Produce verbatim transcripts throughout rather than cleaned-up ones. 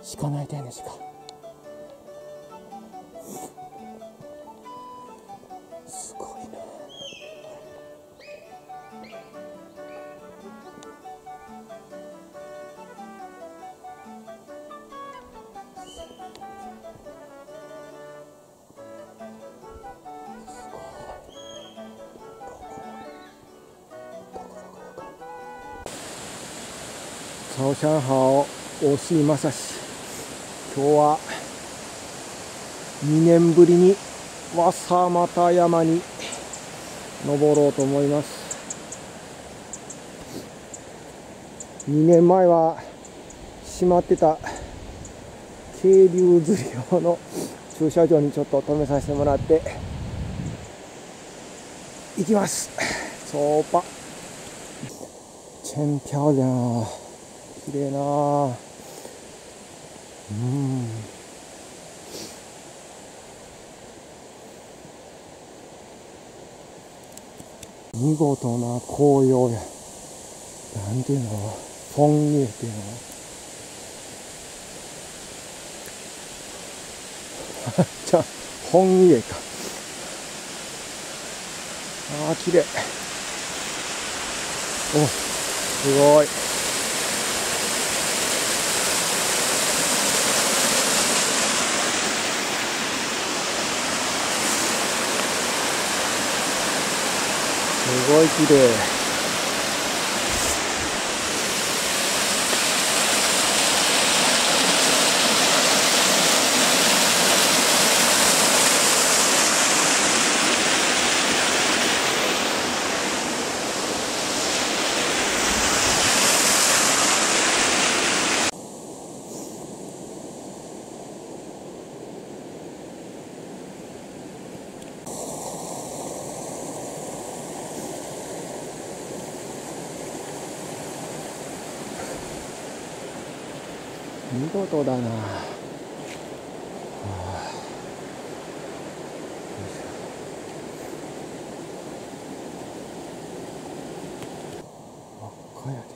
鹿鳴いてんね、鹿。すごいな。早上好，我是まさし。今日はにねんぶりにわさまた山に登ろうと思います。にねんまえは閉まってた渓流釣り用の駐車場にちょっと止めさせてもらって行きます。走吧。真漂亮。綺麗な。うん。見事な紅葉や。なんていうの、フォンイエっていうの。じゃあ、フォンイエか。ああ、綺麗。お、すごい。すごい綺麗。見事だな。真っ赤やで。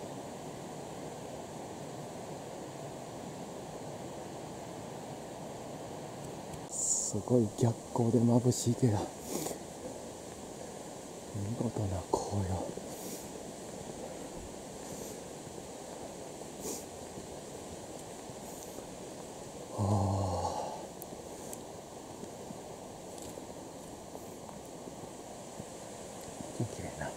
すごい逆光で眩しいけど、見事な紅葉。ああ、綺麗な。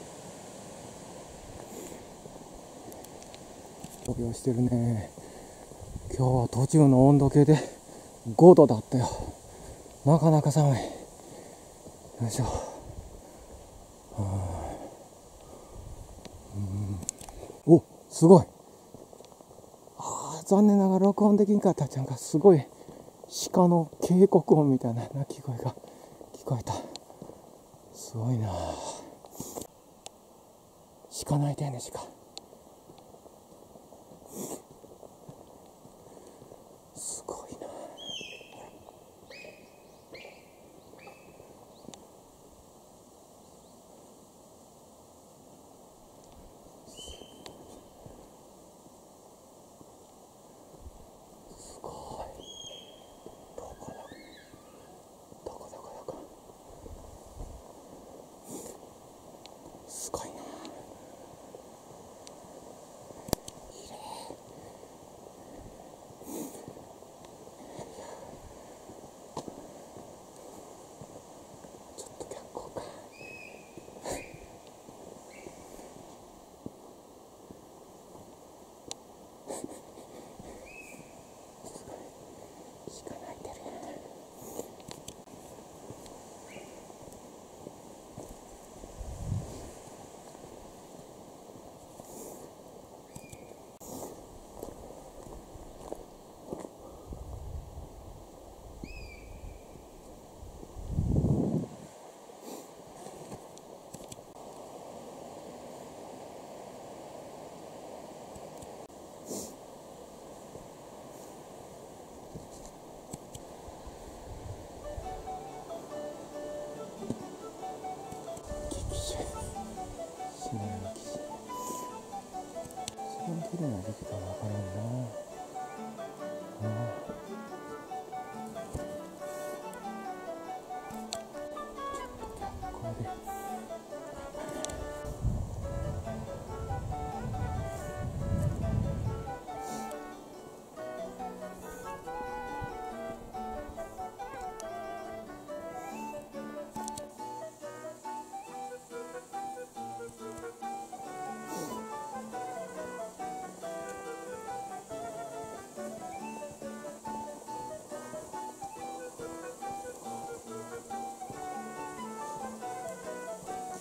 紅葉してるね。今日は途中の温度計でごどだったよ。なかなか寒い。よいしょ。うん、お、すごい。ああ、残念ながら録音できんかったちゃんか。すごい鹿の警告音みたいな鳴き声が聞こえた。すごいな。鹿鳴いてんね、鹿。すごいな。すごい。どこだどこどこどこ。すごいな。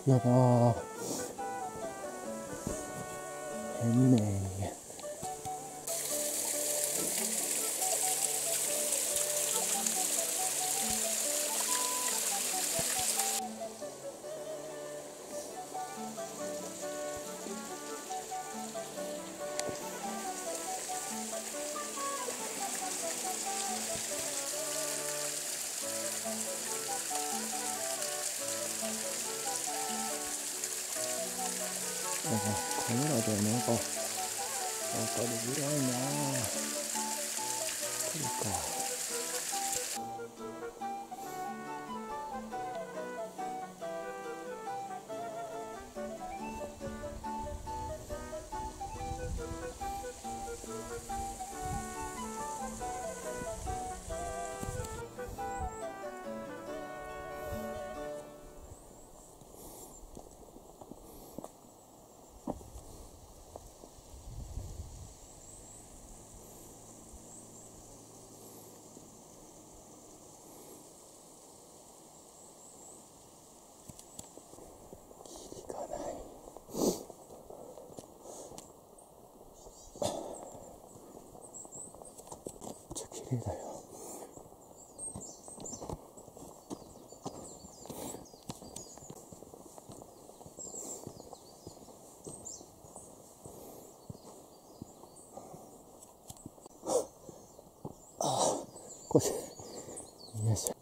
やなあ、変ねなんかカメラでなんかわかりづらいなあ。これか。綺麗だよ。ああ、腰。よいしょ。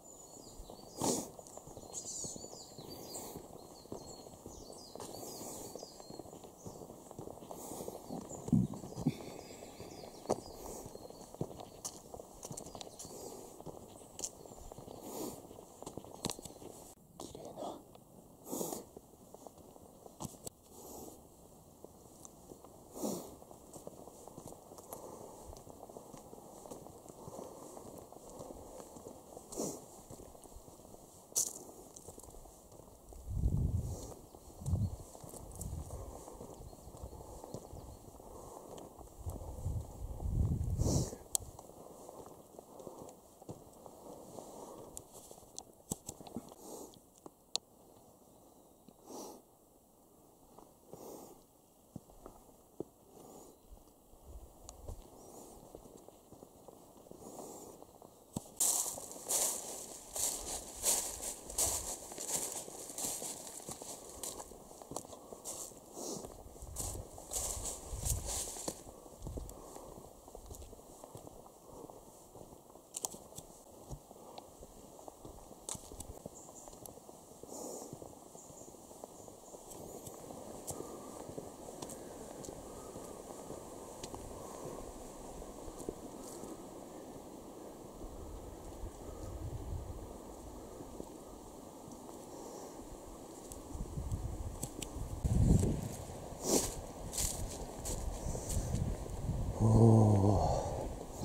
おお、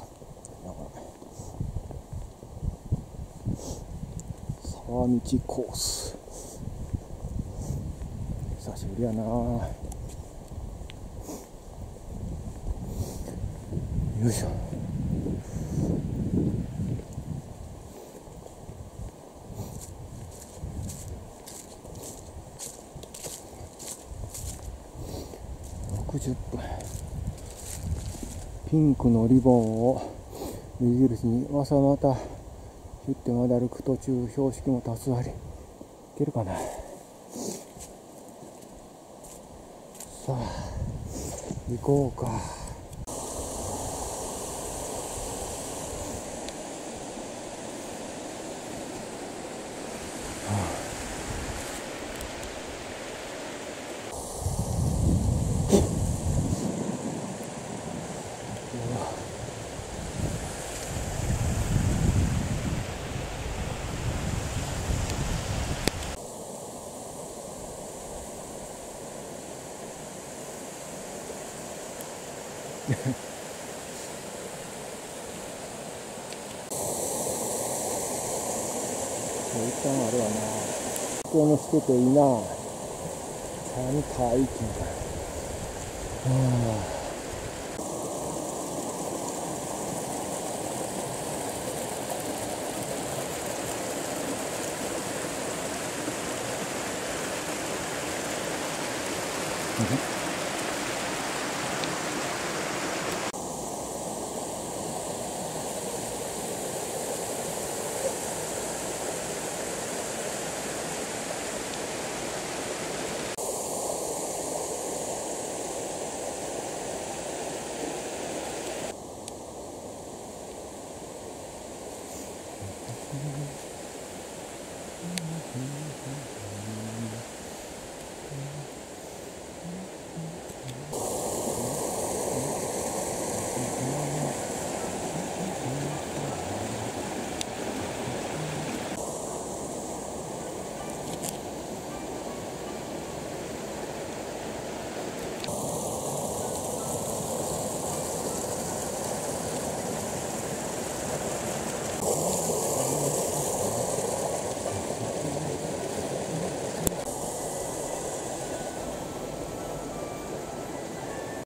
沢道コース、久しぶりやな。よいしょ。ろくじゅっぷん。ピンクのリボンを目印にわさまたヒュッてまだ歩く途中、標識も多数あり、いけるかな。さあ行こうか。一旦あれはな、このしてていいな。ちゃんと愛犬か。はあ。